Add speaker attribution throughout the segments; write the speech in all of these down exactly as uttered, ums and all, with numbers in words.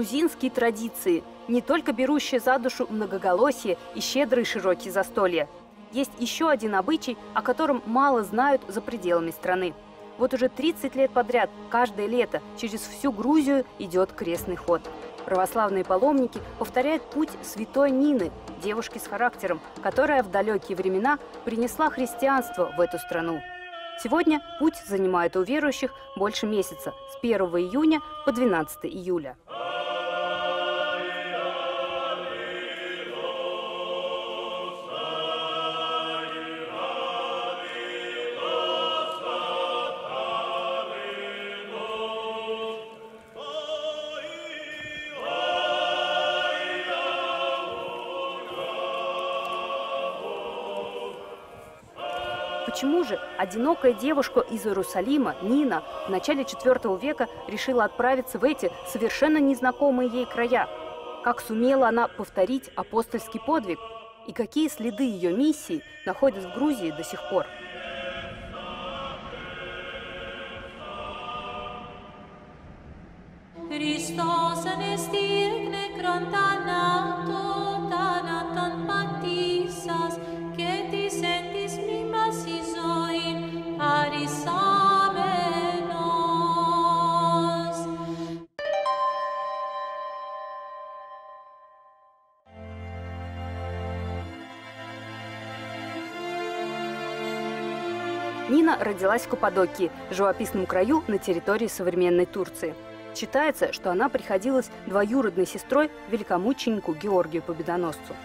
Speaker 1: грузинские традиции, не только берущие за душу многоголосие и щедрые широкие застолья. Есть еще один обычай, о котором мало знают за пределами страны. Вот уже тридцать лет подряд, каждое лето, через всю Грузию идет крестный ход. Православные паломники повторяют путь святой Нины, девушки с характером, которая в далекие времена принесла христианство в эту страну. Сегодня путь занимает у верующих больше месяца, с первого июня по двенадцатое июля. Почему же одинокая девушка из Иерусалима, Нина, в начале четвёртого века решила отправиться в эти совершенно незнакомые ей края? Как сумела она повторить апостольский подвиг? И какие следы ее миссии находят в Грузии до сих пор? Нина родилась в Каппадокии, живописном краю на территории современной Турции. Считается, что она приходилась двоюродной сестрой великомученику Георгию Победоносцу.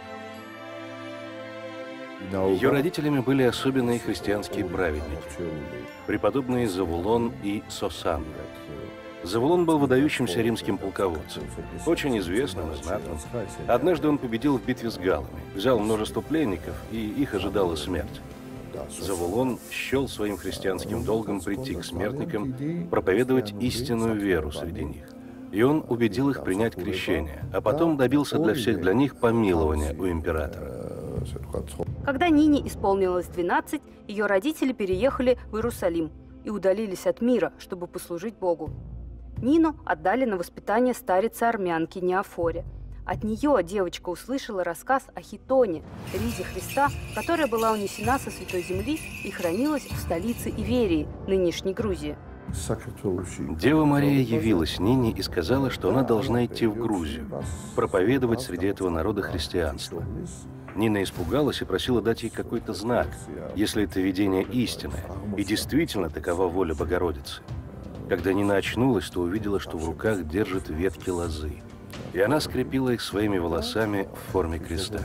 Speaker 2: Ее родителями были особенные христианские праведники, преподобные Завулон и Сосанна. Завулон был выдающимся римским полководцем, очень известным и знатным. Однажды он победил в битве с галлами, взял множество пленников, и их ожидала смерть. Завулон счел своим христианским долгом прийти к смертникам, проповедовать истинную веру среди них. И он убедил их принять крещение, а потом добился для всех для них помилования у императора.
Speaker 1: Когда Нине исполнилось двенадцать, ее родители переехали в Иерусалим и удалились от мира, чтобы послужить Богу. Нину отдали на воспитание старице-армянки Неофоре. От нее девочка услышала рассказ о Хитоне, ризе Христа, которая была унесена со Святой Земли и хранилась в столице Иверии, нынешней Грузии.
Speaker 2: Дева Мария явилась Нине и сказала, что она должна идти в Грузию, проповедовать среди этого народа христианство. Нина испугалась и просила дать ей какой-то знак, если это видение истинное, и действительно такова воля Богородицы. Когда Нина очнулась, то увидела, что в руках держит ветки лозы, и она скрепила их своими волосами в форме креста.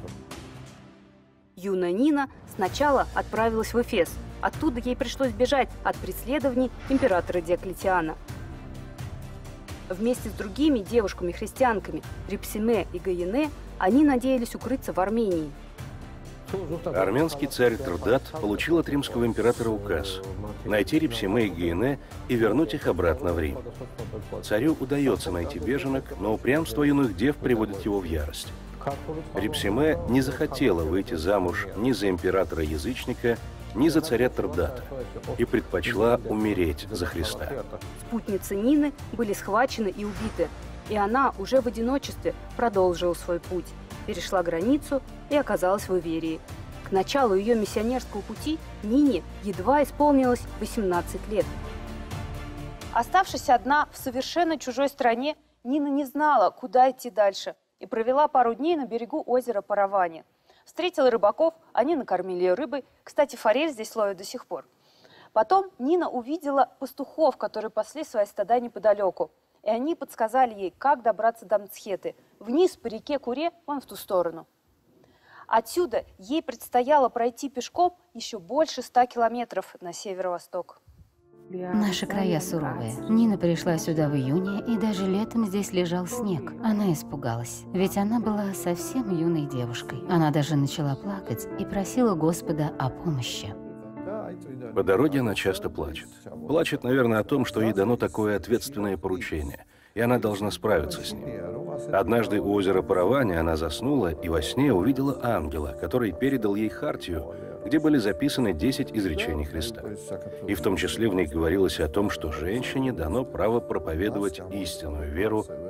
Speaker 1: Юная Нина сначала отправилась в Эфес. Оттуда ей пришлось бежать от преследований императора Диоклетиана. Вместе с другими девушками-христианками Рипсиме и Гайене они надеялись укрыться в Армении.
Speaker 2: Армянский царь Трдат получил от римского императора указ найти Рипсиме и Гайене и вернуть их обратно в Рим. Царю удается найти беженок, но упрямство юных дев приводит его в ярость. Рипсиме не захотела выйти замуж ни за императора-язычника, ни за царя Трдата и предпочла умереть за Христа.
Speaker 1: Спутницы Нины были схвачены и убиты, и она уже в одиночестве продолжила свой путь, перешла границу и оказалась в Иверии. К началу ее миссионерского пути Нине едва исполнилось восемнадцать лет. Оставшись одна в совершенно чужой стране, Нина не знала, куда идти дальше, и провела пару дней на берегу озера Паравани. Встретила рыбаков, они накормили ее рыбой. Кстати, форель здесь ловят до сих пор. Потом Нина увидела пастухов, которые пасли свои стада неподалеку. И они подсказали ей, как добраться до Мцхеты. Вниз по реке Куре, вон в ту сторону. Отсюда ей предстояло пройти пешком еще больше ста километров на северо-восток.
Speaker 3: Наши края суровые. Нина пришла сюда в июне, и даже летом здесь лежал снег. Она испугалась, ведь она была совсем юной девушкой. Она даже начала плакать и просила Господа о помощи.
Speaker 2: По дороге она часто плачет. Плачет, наверное, о том, что ей дано такое ответственное поручение, и она должна справиться с ним. Однажды у озера Паравани она заснула и во сне увидела ангела, который передал ей хартию, где были записаны десять изречений Христа. И в том числе в них говорилось о том, что женщине дано право проповедовать истинную веру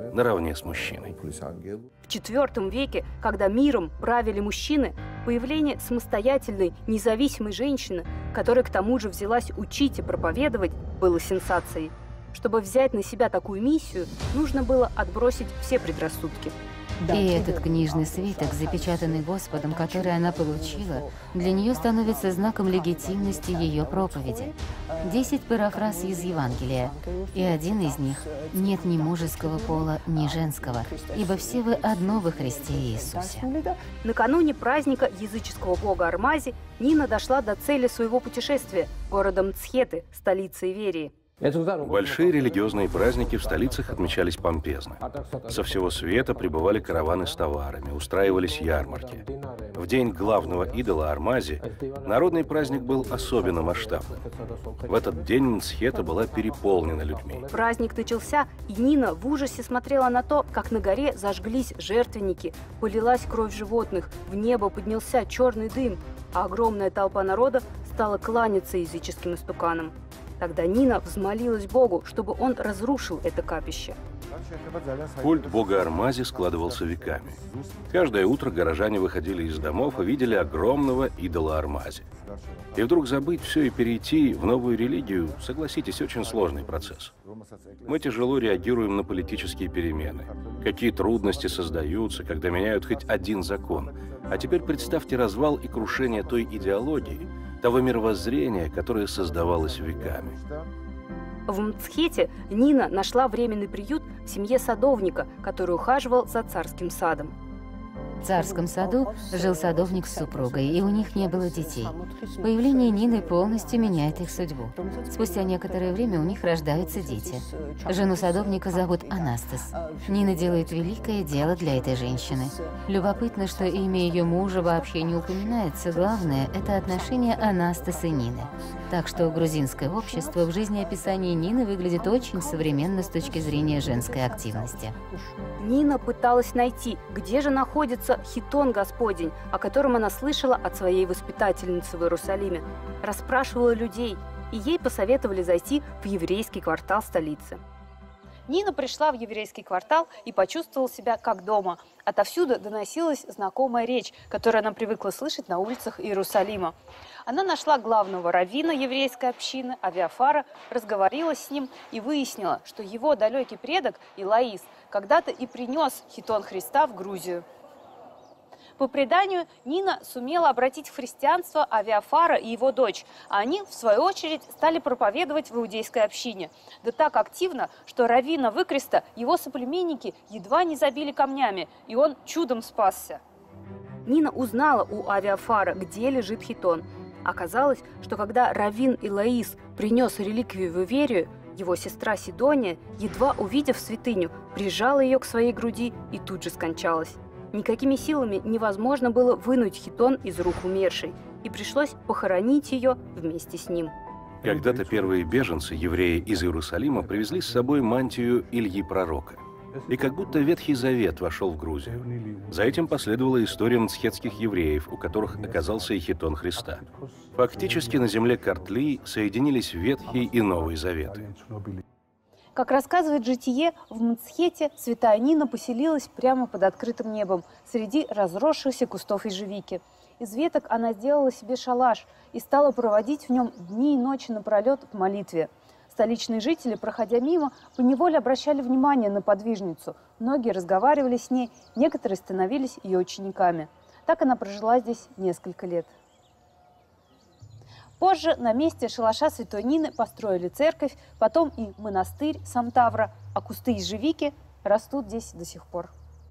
Speaker 2: наравне с мужчиной.
Speaker 1: В четвёртом веке, когда миром правили мужчины, появление самостоятельной, независимой женщины, которая к тому же взялась учить и проповедовать, было сенсацией. Чтобы взять на себя такую миссию, нужно было отбросить все предрассудки.
Speaker 3: И этот книжный свиток, запечатанный Господом, который она получила, для нее становится знаком легитимности ее проповеди. Десять парафраз из Евангелия, и один из них – «Нет ни мужеского пола, ни женского, ибо все вы одно во Христе Иисусе».
Speaker 1: Накануне праздника языческого бога Армази Нина дошла до цели своего путешествия – города Мцхеты, столицы Иверии.
Speaker 2: Большие религиозные праздники в столицах отмечались помпезно. Со всего света прибывали караваны с товарами, устраивались ярмарки. В день главного идола Армази народный праздник был особенно масштабным. В этот день Мцхета была переполнена людьми.
Speaker 1: Праздник начался, и Нина в ужасе смотрела на то, как на горе зажглись жертвенники, полилась кровь животных, в небо поднялся черный дым, а огромная толпа народа стала кланяться языческим истуканам. Тогда Нина взмолилась Богу, чтобы он разрушил это капище.
Speaker 2: Культ бога Армази складывался веками. Каждое утро горожане выходили из домов и видели огромного идола Армази. И вдруг забыть все и перейти в новую религию, согласитесь, очень сложный процесс. Мы тяжело реагируем на политические перемены. Какие трудности создаются, когда меняют хоть один закон. А теперь представьте развал и крушение той идеологии, того мировоззрения, которое создавалось веками.
Speaker 1: В Мцхете Нина нашла временный приют в семье садовника, который ухаживал за царским садом.
Speaker 3: В царском саду жил садовник с супругой, и у них не было детей. Появление Нины полностью меняет их судьбу. Спустя некоторое время у них рождаются дети. Жену садовника зовут Анастас. Нина делает великое дело для этой женщины. Любопытно, что имя ее мужа вообще не упоминается. Главное – это отношение Анастас и Нины. Так что грузинское общество в жизнеописании Нины выглядит очень современно с точки зрения женской активности.
Speaker 1: Нина пыталась найти, где же находится хитон Господень, о котором она слышала от своей воспитательницы в Иерусалиме. Расспрашивала людей, и ей посоветовали зайти в еврейский квартал столицы. Нина пришла в еврейский квартал и почувствовала себя как дома. Отовсюду доносилась знакомая речь, которую она привыкла слышать на улицах Иерусалима. Она нашла главного раввина еврейской общины Авиафара, разговорила с ним и выяснила, что его далекий предок Илаис когда-то и принес хитон Христа в Грузию. По преданию, Нина сумела обратить в христианство Авиафара и его дочь, а они, в свою очередь, стали проповедовать в иудейской общине. Да так активно, что раввина Выкреста его соплеменники едва не забили камнями, и он чудом спасся. Нина узнала у Авиафара, где лежит хитон. Оказалось, что когда раввин Илаис принес реликвию в Иверию, его сестра Сидония, едва увидев святыню, прижала ее к своей груди и тут же скончалась. Никакими силами невозможно было вынуть хитон из рук умершей, и пришлось похоронить ее вместе с ним.
Speaker 2: Когда-то первые беженцы, евреи из Иерусалима, привезли с собой мантию Ильи Пророка. И как будто Ветхий Завет вошел в Грузию. За этим последовала история мцхетских евреев, у которых оказался и хитон Христа. Фактически на земле Картли соединились Ветхий и Новый Заветы.
Speaker 1: Как рассказывает Житие, в Мцхете святая Нина поселилась прямо под открытым небом, среди разросшихся кустов ежевики. Из веток она сделала себе шалаш и стала проводить в нем дни и ночи напролет в молитве. Столичные жители, проходя мимо, поневоле обращали внимание на подвижницу. Многие разговаривали с ней, некоторые становились ее учениками. Так она прожила здесь несколько лет. Позже на месте шалаша святой Нины построили церковь, потом и монастырь Самтавра, а кусты ежевики растут здесь до сих пор.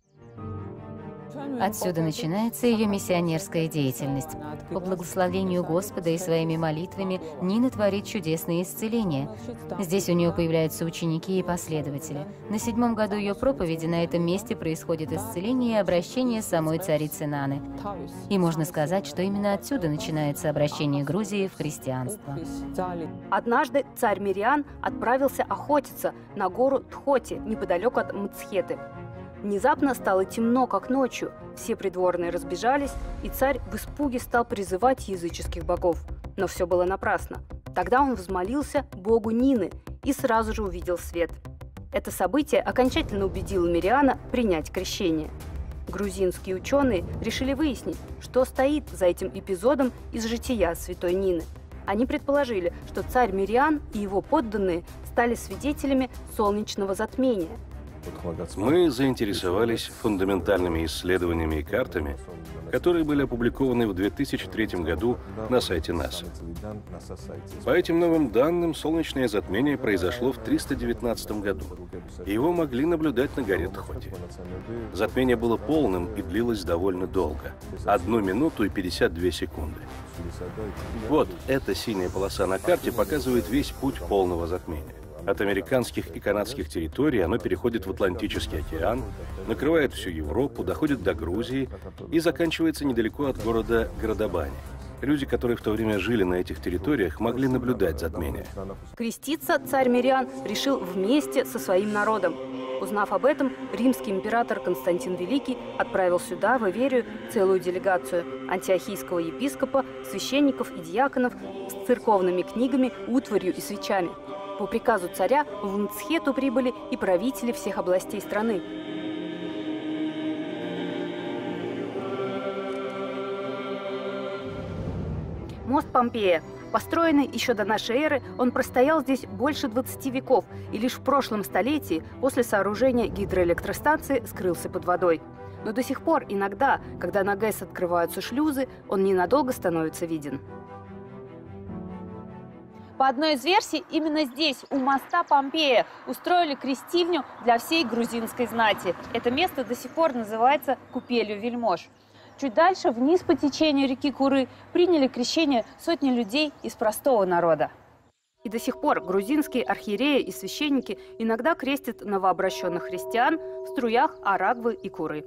Speaker 3: Отсюда начинается ее миссионерская деятельность. По благословению Господа и своими молитвами Нина творит чудесные исцеления. Здесь у нее появляются ученики и последователи. На седьмом году ее проповеди на этом месте происходит исцеление и обращение самой царицы Наны. И можно сказать, что именно отсюда начинается обращение Грузии в христианство.
Speaker 1: Однажды царь Мириан отправился охотиться на гору Тхоти, неподалеку от Мцхеты. Внезапно стало темно, как ночью. Все придворные разбежались, и царь в испуге стал призывать языческих богов. Но все было напрасно. Тогда он взмолился богу Нины и сразу же увидел свет. Это событие окончательно убедило Мириана принять крещение. Грузинские ученые решили выяснить, что стоит за этим эпизодом из жития святой Нины. Они предположили, что царь Мириан и его подданные стали свидетелями солнечного затмения.
Speaker 2: Мы заинтересовались фундаментальными исследованиями и картами, которые были опубликованы в две тысячи третьем году на сайте НАСА. По этим новым данным, солнечное затмение произошло в триста девятнадцатом году. Его могли наблюдать на горе Тхоти. Затмение было полным и длилось довольно долго – одну минуту и пятьдесят две секунды. Вот эта синяя полоса на карте показывает весь путь полного затмения. От американских и канадских территорий оно переходит в Атлантический океан, накрывает всю Европу, доходит до Грузии и заканчивается недалеко от города Градобани. Люди, которые в то время жили на этих территориях, могли наблюдать затмение.
Speaker 1: Креститься царь Мириан решил вместе со своим народом. Узнав об этом, римский император Константин Великий отправил сюда, в Иверию, целую делегацию антиохийского епископа, священников и диаконов с церковными книгами, утварью и свечами. По приказу царя в Мцхету прибыли и правители всех областей страны. Мост Помпея. Построенный еще до нашей эры, он простоял здесь больше двадцати веков и лишь в прошлом столетии после сооружения гидроэлектростанции скрылся под водой. Но до сих пор иногда, когда на ГЭС открываются шлюзы, он ненадолго становится виден. По одной из версий, именно здесь, у моста Помпея, устроили крестильню для всей грузинской знати. Это место до сих пор называется Купелью вельмож. Чуть дальше, вниз по течению реки Куры, приняли крещение сотни людей из простого народа. И до сих пор грузинские архиереи и священники иногда крестят новообращенных христиан в струях Арагвы и Куры.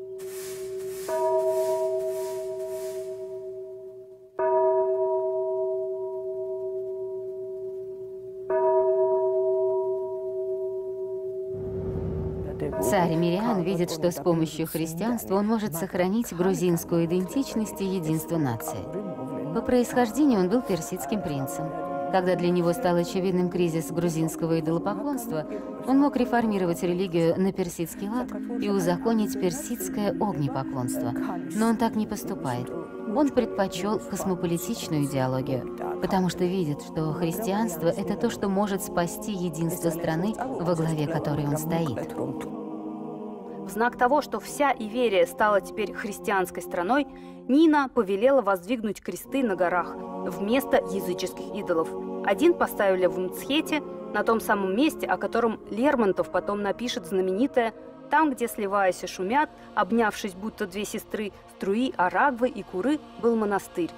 Speaker 3: Царь Мириан видит, что с помощью христианства он может сохранить грузинскую идентичность и единство нации. По происхождению он был персидским принцем. Когда для него стал очевидным кризис грузинского идолопоклонства, он мог реформировать религию на персидский лад и узаконить персидское огнепоклонство. Но он так не поступает. Он предпочел космополитичную идеологию, потому что видит, что христианство – это то, что может спасти единство страны, во главе которой он стоит.
Speaker 1: В знак того, что вся Иверия стала теперь христианской страной, Нина повелела воздвигнуть кресты на горах вместо языческих идолов. Один поставили в Мцхете, на том самом месте, о котором Лермонтов потом напишет знаменитое «Там, где, сливаясь и шумят, обнявшись будто две сестры, струи Арагвы и Куры, был монастырь».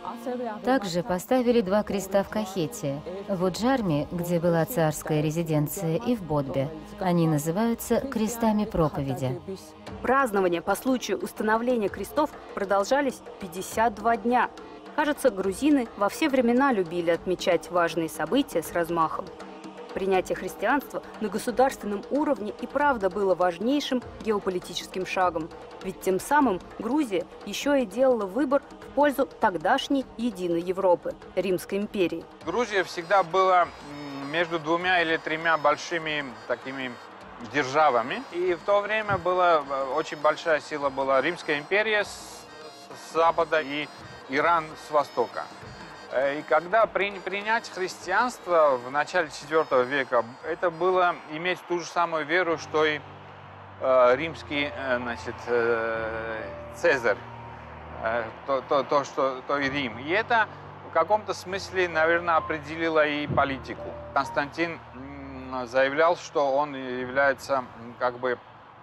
Speaker 3: Также поставили два креста в Кахете, в Уджарме, где была царская резиденция, и в Бодбе. Они называются крестами проповеди.
Speaker 1: Празднования по случаю установления крестов продолжались пятьдесят два дня. Кажется, грузины во все времена любили отмечать важные события с размахом. Принятие христианства на государственном уровне и правда было важнейшим геополитическим шагом. Ведь тем самым Грузия еще и делала выбор в пользу тогдашней единой Европы, Римской империи.
Speaker 4: Грузия всегда была между двумя или тремя большими такими державами. И в то время была очень большая сила была Римская империя с, с запада и Иран с востока. И когда при, принять христианство в начале четвёртого века, это было иметь ту же самую веру, что и э, римский э, значит, э, Цезарь, э, то, то, то, что, то и Рим. И это в каком-то смысле, наверное, определило и политику. Константин э, заявлял, что он является как бы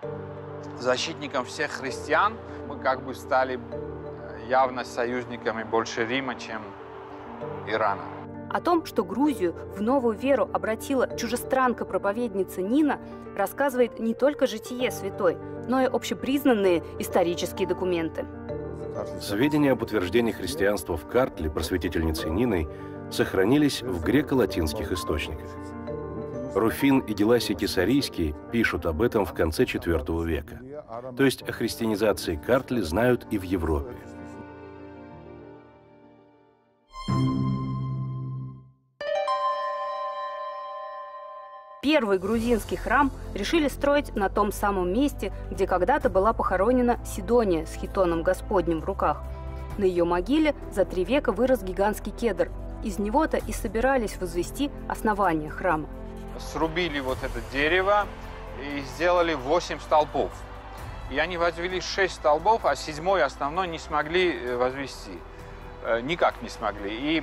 Speaker 4: защитником всех христиан. Мы как бы стали явно союзниками больше Рима, чем Ирана.
Speaker 1: О том, что Грузию в новую веру обратила чужестранка-проповедница Нина, рассказывает не только житие святой, но и общепризнанные исторические документы.
Speaker 2: Сведения об утверждении христианства в Картле просветительницей Ниной сохранились в греко-латинских источниках. Руфин и Геласий Кесарийский пишут об этом в конце четвёртого века. То есть о христианизации Картли знают и в Европе.
Speaker 1: Первый грузинский храм решили строить на том самом месте, где когда-то была похоронена Сидония с хитоном Господним в руках. На ее могиле за три века вырос гигантский кедр. Из него-то и собирались возвести основание храма.
Speaker 4: Срубили вот это дерево и сделали восемь столбов. И они возвели шесть столбов, а седьмой основной не смогли возвести. Никак не смогли. И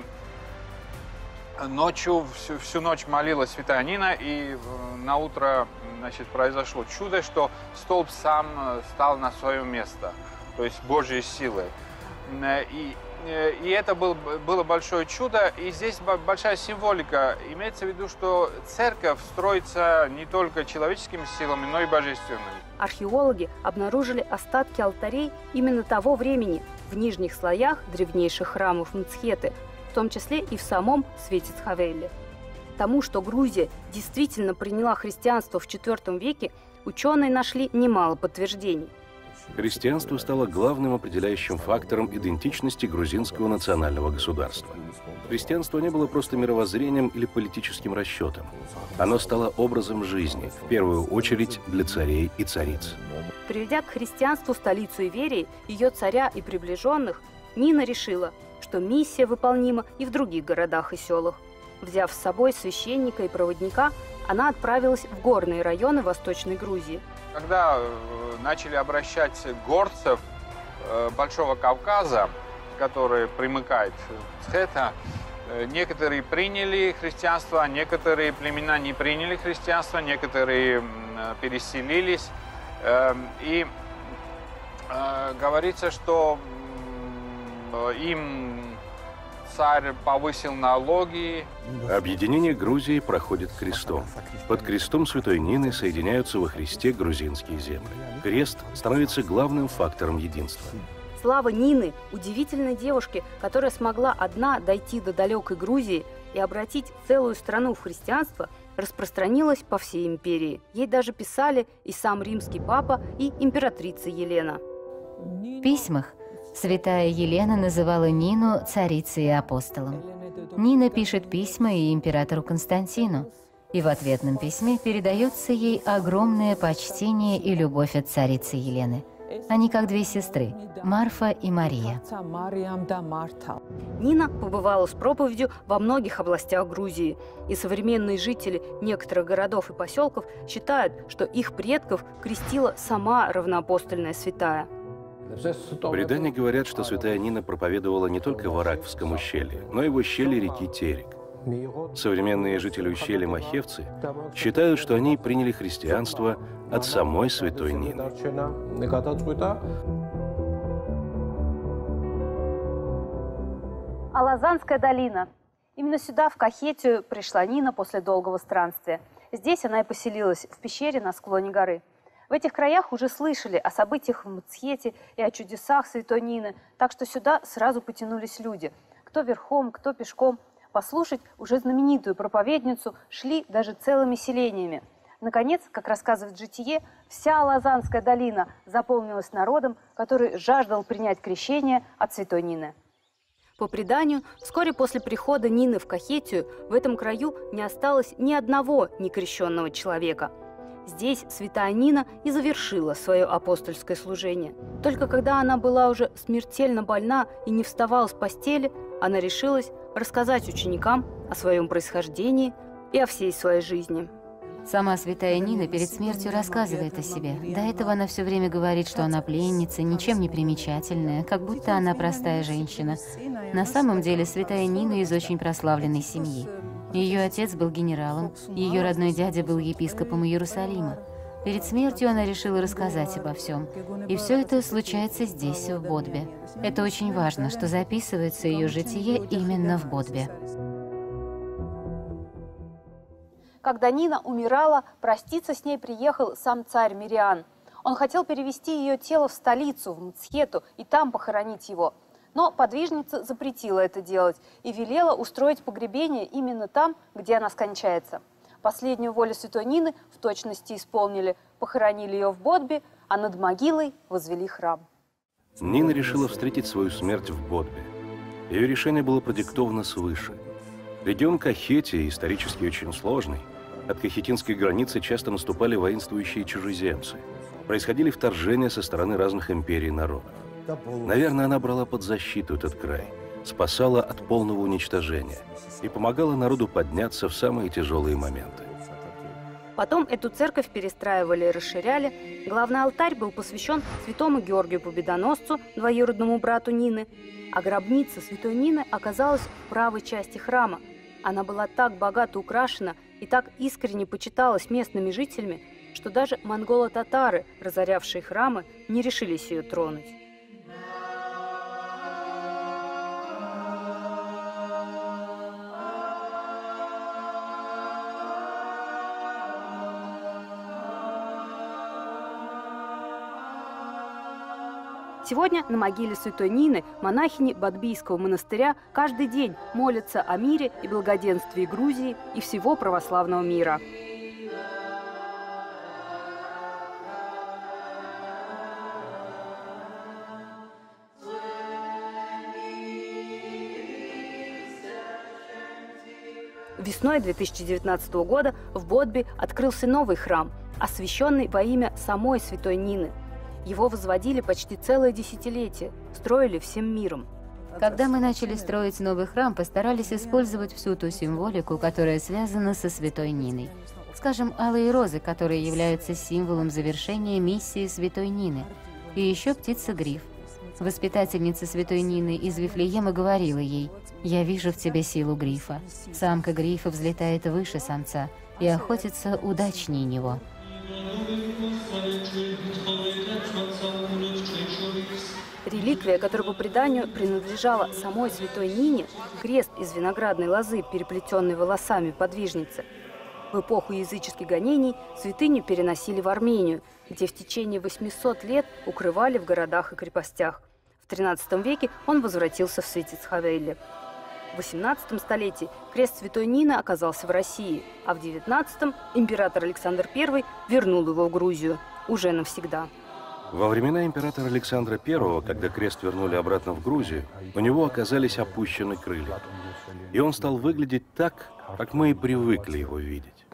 Speaker 4: ночью, всю, всю ночь молилась святая Нина, и на утро, значит, произошло чудо, что столб сам стал на свое место, то есть Божьей силой. И, и это был, было большое чудо, и здесь большая символика. Имеется в виду, что церковь строится не только человеческими силами, но и божественными.
Speaker 1: Археологи обнаружили остатки алтарей именно того времени в нижних слоях древнейших храмов Мцхеты, в том числе и в самом Светицховели. Тому, что Грузия действительно приняла христианство в четвёртом веке, ученые нашли немало подтверждений.
Speaker 2: Христианство стало главным определяющим фактором идентичности грузинского национального государства. Христианство не было просто мировоззрением или политическим расчетом. Оно стало образом жизни, в первую очередь для царей и цариц.
Speaker 1: Приведя к христианству столицу Иверии, ее царя и приближенных, Нина решила, что миссия выполнима и в других городах и селах. Взяв с собой священника и проводника, она отправилась в горные районы Восточной Грузии.
Speaker 4: Когда начали обращать горцев Большого Кавказа, которые примыкают к Мцхете, некоторые приняли христианство, некоторые племена не приняли христианство, некоторые переселились. И говорится, что им царь повысил налоги.
Speaker 2: Объединение Грузии проходит крестом. Под крестом святой Нины соединяются во Христе грузинские земли. Крест становится главным фактором единства.
Speaker 1: Слава Нины, удивительной девушке, которая смогла одна дойти до далекой Грузии и обратить целую страну в христианство, распространилась по всей империи. Ей даже писали и сам римский папа, и императрица Елена.
Speaker 3: В письмах святая Елена называла Нину царицей и апостолом. Нина пишет письма и императору Константину, и в ответном письме передается ей огромное почтение и любовь от царицы Елены. Они как две сестры – Марфа и Мария.
Speaker 1: Нина побывала с проповедью во многих областях Грузии, и современные жители некоторых городов и поселков считают, что их предков крестила сама равноапостольная святая.
Speaker 2: Предания говорят, что святая Нина проповедовала не только в Араквском ущелье, но и в ущелье реки Терек. Современные жители ущелья Махевцы считают, что они приняли христианство от самой святой Нины.
Speaker 1: Алазанская долина. Именно сюда, в Кахетию, пришла Нина после долгого странствия. Здесь она и поселилась, в пещере на склоне горы. В этих краях уже слышали о событиях в Мцхете и о чудесах святой Нины, так что сюда сразу потянулись люди. Кто верхом, кто пешком. Послушать уже знаменитую проповедницу шли даже целыми селениями. Наконец, как рассказывает Житие, вся Алазанская долина заполнилась народом, который жаждал принять крещение от святой Нины. По преданию, вскоре после прихода Нины в Кахетию в этом краю не осталось ни одного некрещенного человека. Здесь святая Нина и завершила свое апостольское служение. Только когда она была уже смертельно больна и не вставала с постели, она решилась рассказать ученикам о своем происхождении и о всей своей жизни.
Speaker 3: Сама святая Нина перед смертью рассказывает о себе. До этого она все время говорит, что она пленница, ничем не примечательная, как будто она простая женщина. На самом деле святая Нина из очень прославленной семьи. Ее отец был генералом, ее родной дядя был епископом Иерусалима. Перед смертью она решила рассказать обо всем. И все это случается здесь, в Бодбе. Это очень важно, что записывается ее житие именно в Бодбе.
Speaker 1: Когда Нина умирала, проститься с ней приехал сам царь Мириан. Он хотел перевести ее тело в столицу, в Мцхету, и там похоронить его. Но подвижница запретила это делать и велела устроить погребение именно там, где она скончается. Последнюю волю святой Нины в точности исполнили, похоронили ее в Бодбе, а над могилой возвели храм.
Speaker 2: Нина решила встретить свою смерть в Бодбе. Ее решение было продиктовано свыше. Регион Кахетия, исторически очень сложный, От кахетинской границы часто наступали воинствующие чужеземцы. Происходили вторжения со стороны разных империй и народов. Наверное, она брала под защиту этот край, спасала от полного уничтожения и помогала народу подняться в самые тяжелые моменты.
Speaker 1: Потом эту церковь перестраивали и расширяли. Главный алтарь был посвящен святому Георгию Победоносцу, двоюродному брату Нины. А гробница святой Нины оказалась в правой части храма. Она была так богато украшена и так искренне почиталась местными жителями, что даже монголо-татары, разорявшие храмы, не решились ее тронуть. Сегодня на могиле святой Нины монахини Бадбийского монастыря каждый день молятся о мире и благоденствии Грузии и всего православного мира. Весной две тысячи девятнадцатого года в Бодби открылся новый храм, освященный во имя самой святой Нины. Его возводили почти целое десятилетие, строили всем миром.
Speaker 3: Когда мы начали строить новый храм, постарались использовать всю ту символику, которая связана со святой Ниной. Скажем, алые розы, которые являются символом завершения миссии святой Нины. И еще птица-гриф. Воспитательница святой Нины из Вифлеема говорила ей: «Я вижу в тебе силу грифа. Самка грифа взлетает выше самца и охотится удачнее него».
Speaker 1: Реликвия, которая по преданию принадлежала самой святой Нине, крест из виноградной лозы, переплетенный волосами подвижницы. В эпоху языческих гонений святыню переносили в Армению, где в течение восьмисот лет укрывали в городах и крепостях. В тринадцатом веке он возвратился в Светицховейле. В восемнадцатом столетии крест святой Нины оказался в России, а в девятнадцатом император Александр Первый вернул его в Грузию, уже навсегда.
Speaker 2: Во времена императора Александра Первого, когда крест вернули обратно в Грузию, у него оказались опущены крылья. И он стал выглядеть так, как мы и привыкли его видеть.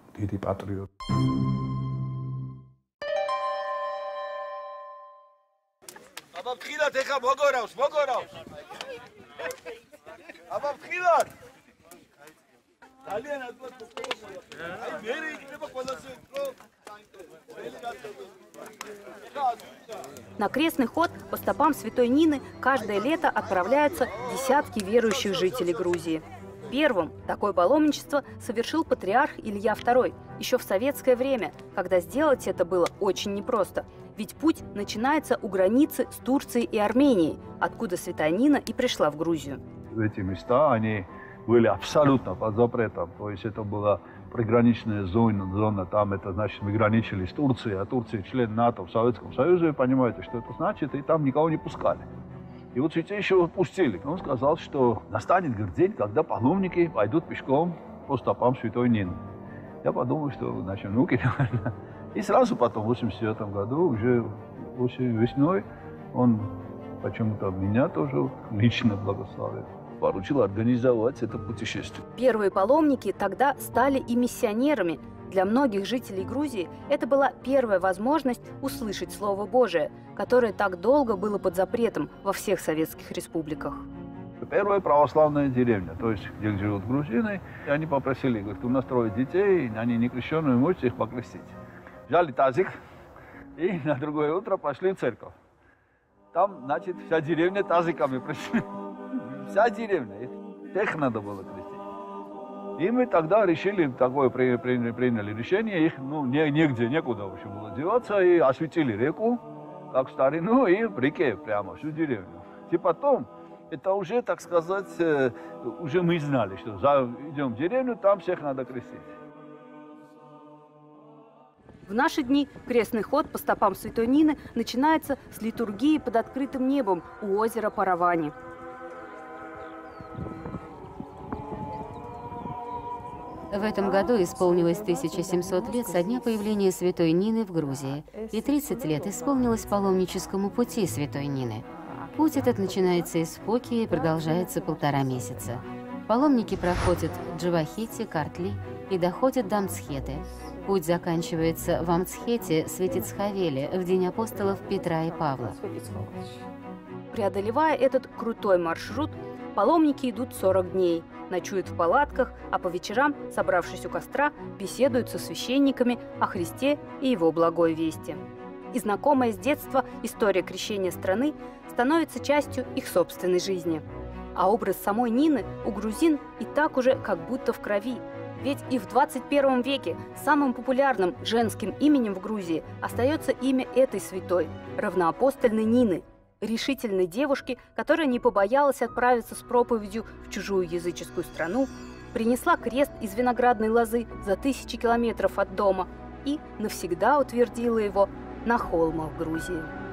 Speaker 1: На крестный ход по стопам святой Нины каждое лето отправляются десятки верующих жителей Грузии. Первым такое паломничество совершил патриарх Илья Второй еще в советское время, когда сделать это было очень непросто. Ведь путь начинается у границы с Турцией и Арменией, откуда святая Нина и пришла в Грузию.
Speaker 5: Эти места, они были абсолютно под запретом. То есть это была приграничная зона, зона, там это значит мы граничили с Турцией, а Турция член НАТО в Советском Союзе, понимаете, что это значит, и там никого не пускали. И вот святейшего пустили. Он сказал, что настанет, говорит, день, когда паломники пойдут пешком по стопам святой Нины. Я подумал, что значит внуки. И сразу потом, в восемьдесят девятом году, уже весной, он почему-то меня тоже лично благословил. Поручил организовать это путешествие.
Speaker 1: Первые паломники тогда стали и миссионерами. Для многих жителей Грузии это была первая возможность услышать Слово Божие, которое так долго было под запретом во всех советских республиках.
Speaker 5: Первая православная деревня, то есть где живут грузины, и они попросили, говорят, у нас трое детей, они не крещенные, можете их покрестить. Взяли тазик и на другое утро пошли в церковь. Там, значит, вся деревня тазиками пришли. Вся деревня. Их надо было крестить. И мы тогда решили, такое приняли, приняли решение, их ну, не, негде, некуда в общем, было деваться, и осветили реку, как в старину, и в реке прямо всю деревню. И потом, это уже, так сказать, уже мы знали, что идем в деревню, там всех надо крестить.
Speaker 1: В наши дни крестный ход по стопам святой Нины начинается с литургии под открытым небом у озера Паравани.
Speaker 3: В этом году исполнилось тысяча семьсот лет со дня появления святой Нины в Грузии, и тридцать лет исполнилось паломническому пути святой Нины. Путь этот начинается из Фоки и продолжается полтора месяца. Паломники проходят Джавахити, Картли, и доходит до Мцхеты. Путь заканчивается в Амцхете, Светицховеле, в день апостолов Петра и Павла.
Speaker 1: Преодолевая этот крутой маршрут, паломники идут сорок дней, ночуют в палатках, а по вечерам, собравшись у костра, беседуют со священниками о Христе и Его благой вести. И знакомая с детства история крещения страны становится частью их собственной жизни. А образ самой Нины у грузин и так уже как будто в крови. Ведь и в двадцать первом веке самым популярным женским именем в Грузии остается имя этой святой – равноапостольной Нины, решительной девушки, которая не побоялась отправиться с проповедью в чужую языческую страну, принесла крест из виноградной лозы за тысячи километров от дома и навсегда утвердила его на холмах Грузии.